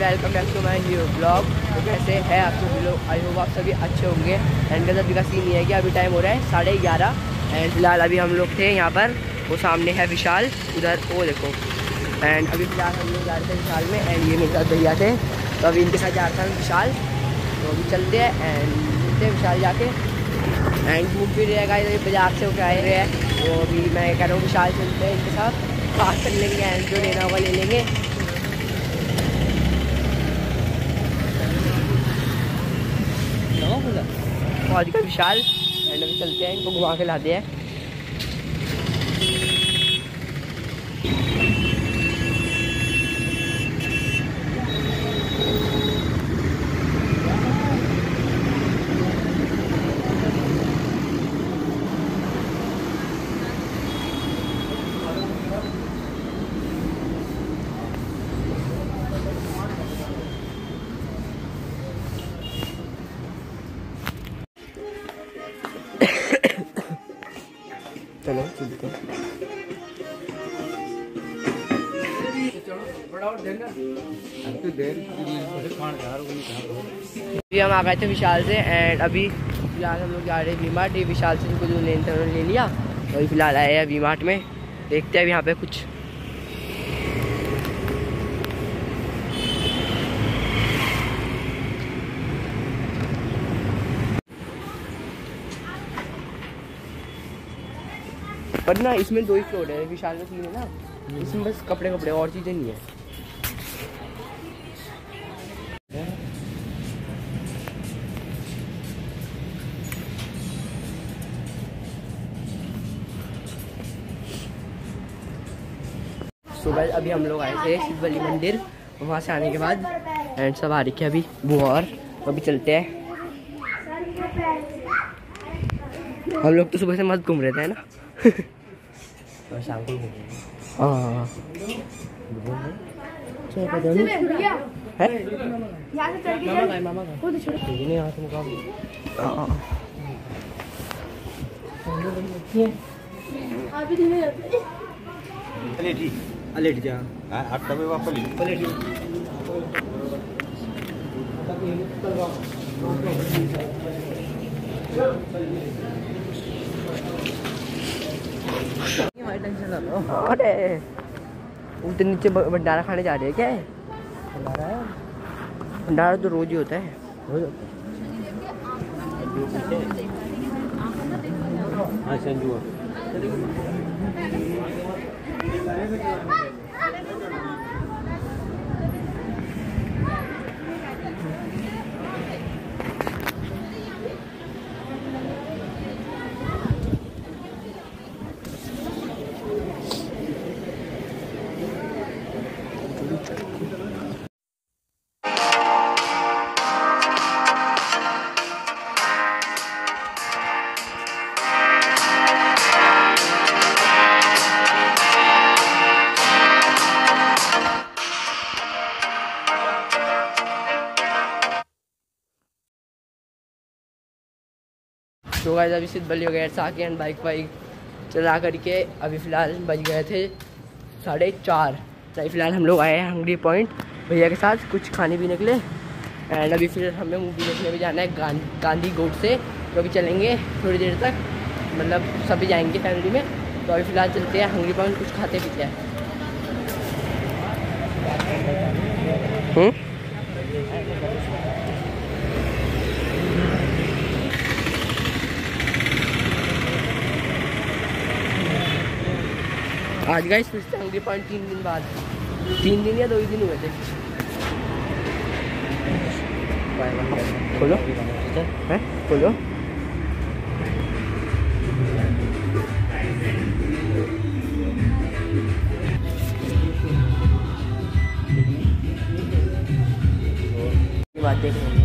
Welcome back to my new blog. तो कैसे हैं आप सभी लोग? आई होप आप सभी अच्छे होंगे। एंड का अभी का सीन ये है कि अभी टाइम हो रहा है 11:30 एंड फिलहाल अभी हम लोग थे यहाँ पर, वो सामने है विशाल, उधर वो देखो। एंड अभी फिलहाल हम लोग जा रहे थे विशाल में एंड ये मेरे साथ भैया थे, तो अभी इनके साथ जा रहा था विशाल। तो अभी चलते हैं एंड मिलते हैं विशाल जाके। एंड घूम फिर रहेगा इधर बाजार से होकर आए हुए हैं, तो अभी मैं कह रहा हूँ विशाल चलते हैं इनके साथ, बात कर लेंगे एंड जो लेना होगा ले लेंगे। पहुँच गए विशाल एंड अभी चलते हैं, इनको घुमा के लाते हैं। चलो चलते हैं। हम आ गए थे विशाल से एंड अभी फिलहाल हम लोग जा रहे हैं वी मार्ट। ये विशाल से जो लेन था उन्होंने ले लिया, तो अभी फिलहाल आए हैं वी मार्ट में। देखते हैं यहाँ पे कुछ पर ना, इसमें 2 ही फ्लोर है, विशाल में 3 है ना। इसमें बस कपड़े कपड़े और चीज़ें नहीं है। सुबह अभी हम लोग आए थे शिव बलि मंदिर, वहाँ से आने के बाद एंड सब आ रखे अभी बुआ, और अभी चलते हैं। हम लोग तो सुबह से मस्त घूम रहे थे ना। और शाम को हाँ मामा लेट जा अरे उधर नीचे भंडारा खाने जा रहे हैं क्या? है भंडारा तो रोज ही होता है। हाँ संजू तो गाइस अभी सिद्ध बलि वगैरह से आके एंड बाइक चला करके अभी फ़िलहाल बज गए थे 4:30। तो फिलहाल हम लोग आए हैं हंगरी पॉइंट भैया के साथ कुछ खाने पीने के लिए। एंड अभी फिर हमें मूवी देखने भी जाना है गांधी गोड से, तो अभी चलेंगे थोड़ी देर तक, मतलब सभी जाएंगे फैमिली में। तो अभी फ़िलहाल चलते हैं हंगरी पॉइंट, कुछ खाते पीते हैं। आज गाइस फिर से हंगरी पॉइंट 3 दिन बाद, 3 दिन या 2 ही दिन हुए थे। खोलो है खोलो। बात देख रहे हैं